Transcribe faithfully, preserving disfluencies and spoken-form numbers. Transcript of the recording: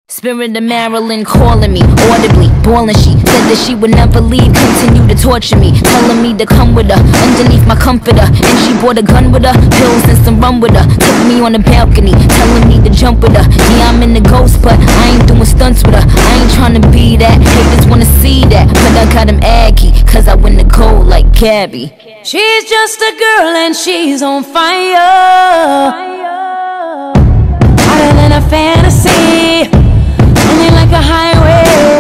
Spirit of Marilyn calling me, audibly, bawling. She said that she would never leave, continue to torture me, telling me to come with her, underneath my comforter. And she brought a gun with her, pills and some rum with her. Took me on the balcony, telling me to jump with her. Yeah, I'm in the ghost, but I ain't doing stunts with her. I ain't trying to be that, haters wanna see that, but I got him aggy, cause I win the gold like Gabby. She's just a girl and she's on fire, hotter than a fantasy, only like a highway.